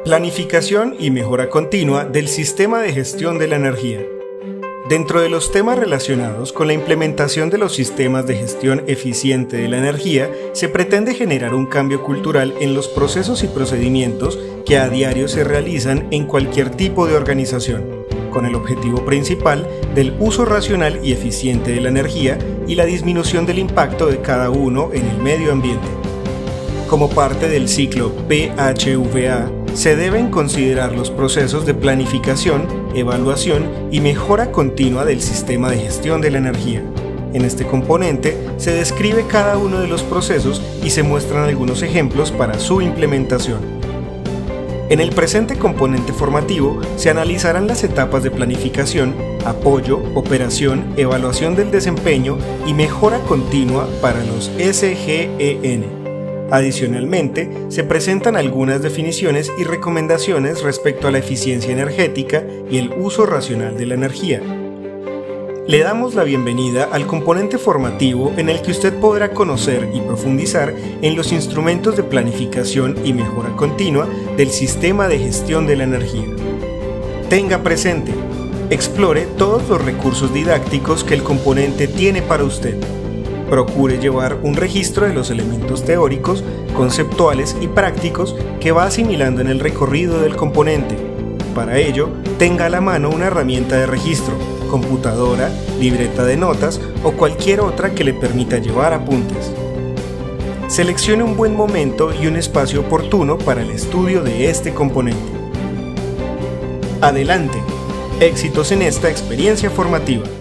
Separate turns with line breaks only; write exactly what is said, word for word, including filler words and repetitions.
Planificación y mejora continua del sistema de gestión de la energía. Dentro de los temas relacionados con la implementación de los sistemas de gestión eficiente de la energía, se pretende generar un cambio cultural en los procesos y procedimientos que a diario se realizan en cualquier tipo de organización, con el objetivo principal del uso racional y eficiente de la energía y la disminución del impacto de cada uno en el medio ambiente. Como parte del ciclo P H V A, se deben considerar los procesos de planificación, evaluación y mejora continua del sistema de gestión de la energía. En este componente se describe cada uno de los procesos y se muestran algunos ejemplos para su implementación. En el presente componente formativo se analizarán las etapas de planificación, apoyo, operación, evaluación del desempeño y mejora continua para los S G E N. Adicionalmente, se presentan algunas definiciones y recomendaciones respecto a la eficiencia energética y el uso racional de la energía. Le damos la bienvenida al componente formativo en el que usted podrá conocer y profundizar en los instrumentos de planificación y mejora continua del sistema de gestión de la energía. Tenga presente, explore todos los recursos didácticos que el componente tiene para usted. Procure llevar un registro de los elementos teóricos, conceptuales y prácticos que va asimilando en el recorrido del componente. Para ello, tenga a la mano una herramienta de registro, computadora, libreta de notas o cualquier otra que le permita llevar apuntes. Seleccione un buen momento y un espacio oportuno para el estudio de este componente. Adelante, éxitos en esta experiencia formativa.